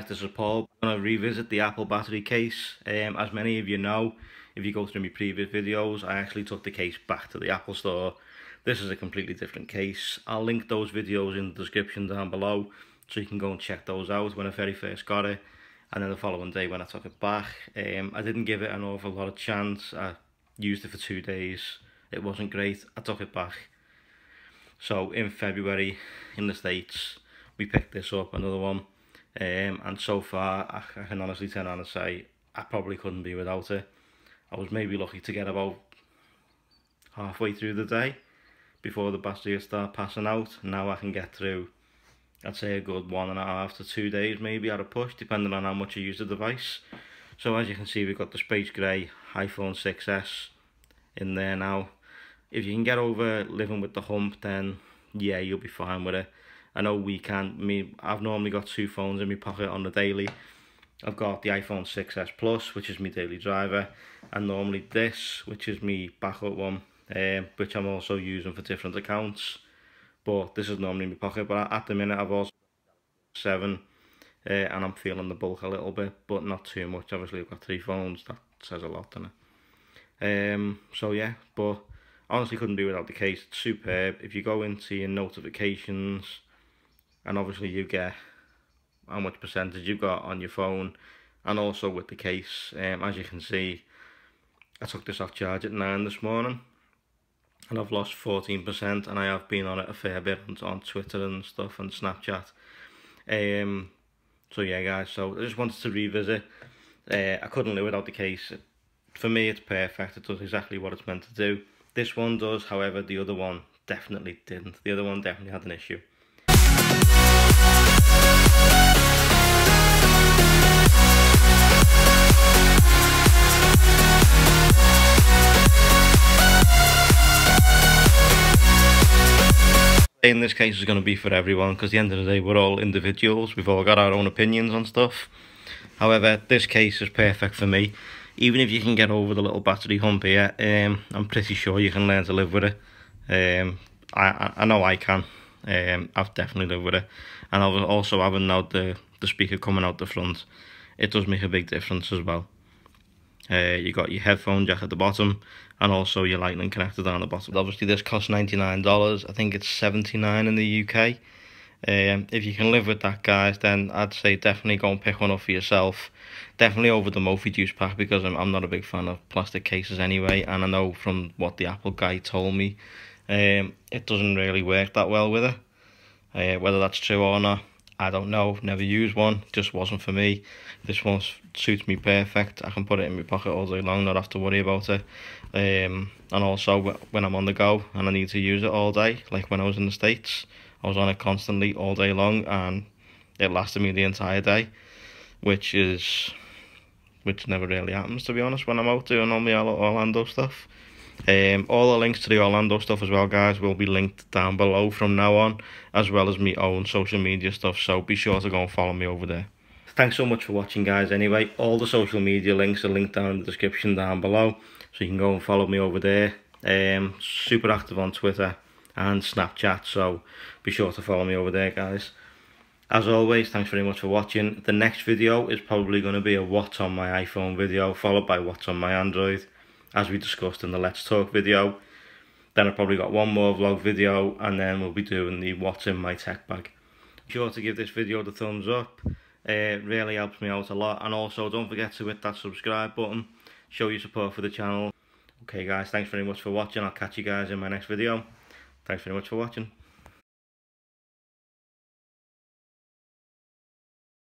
this is Paul. I'm going to revisit the Apple battery case. As many of you know, if you go through my previous videos, I actually took the case back to the Apple store. This is a completely different case. I'll link those videos in the description down below, so you can go and check those out when I very first got it, and then the following day when I took it back. I didn't give it an awful lot of chance. I used it for 2 days. It wasn't great. I took it back. So in February in the States, we picked this up, another one. And so far, I can honestly turn around and say I probably couldn't be without it. I was maybe lucky to get about halfway through the day before the battery would start passing out. Now I can get through, I'd say, a good 1.5 to 2 days maybe at a push, depending on how much I use the device. So as you can see, we've got the space grey iPhone 6s in there now. If you can get over living with the hump, then yeah, you'll be fine with it. I know we can't. I've normally got 2 phones in my pocket on the daily. I've got the iPhone 6s Plus, which is my daily driver, and normally this, which is my backup one, which I'm also using for different accounts. But this is normally in my pocket. But at the minute, I've also got 7, and I'm feeling the bulk a little bit, but not too much. Obviously, I've got 3 phones. That says a lot, doesn't it? So yeah, but honestly, couldn't be without the case. It's superb. If you go into your notifications, and obviously you get how much percentage you've got on your phone, and also with the case, as you can see, I took this off charge at 9 this morning, and I've lost 14%, and I have been on it a fair bit on Twitter and stuff, and Snapchat. So yeah guys, so I just wanted to revisit. I couldn't live without the case. For me, it's perfect. It does exactly what it's meant to do. This one does, however, the other one definitely didn't. The other one definitely had an issue. In this case is going to be for everyone, because at the end of the day we're all individuals, we've all got our own opinions on stuff. However, this case is perfect for me. Even if you can get over the little battery hump here, I'm pretty sure you can learn to live with it. I know I can. I've definitely lived with it, and also having now the speaker coming out the front, it does make a big difference as well. You got your headphone jack at the bottom, and also your lightning connector down the bottom. Obviously this costs $99, I think it's $79 in the UK. If you can live with that, guys, then I'd say definitely go and pick one up for yourself. Definitely over the Mophie Juice pack, because I'm not a big fan of plastic cases anyway, and I know from what the Apple guy told me, it doesn't really work that well with it. Whether that's true or not, I don't know. Never used one, just wasn't for me. This one suits me perfect. I can put it in my pocket all day long, not have to worry about it. And also when I'm on the go and I need to use it all day, like when I was in the States, I was on it constantly all day long, and it lasted me the entire day, which never really happens, to be honest, when I'm out doing all my Orlando stuff. All the links to the Orlando stuff as well, guys, will be linked down below from now on, as well as my own social media stuff, so be sure to go and follow me over there. Thanks so much for watching, guys. Anyway, all the social media links are linked down in the description down below, so you can go and follow me over there. Super active on Twitter and Snapchat, so be sure to follow me over there, guys. As always, thanks very much for watching. The next video is probably going to be a what's on my iPhone video, followed by what's on my Android, as we discussed in the Let's Talk video. Then I've probably got one more vlog video, and then we'll be doing the what's in my tech bag. Be sure to give this video the thumbs up. It really helps me out a lot, and also don't forget to hit that subscribe button, show your support for the channel. Okay guys, thanks very much for watching. I'll catch you guys in my next video. Thanks very much for watching.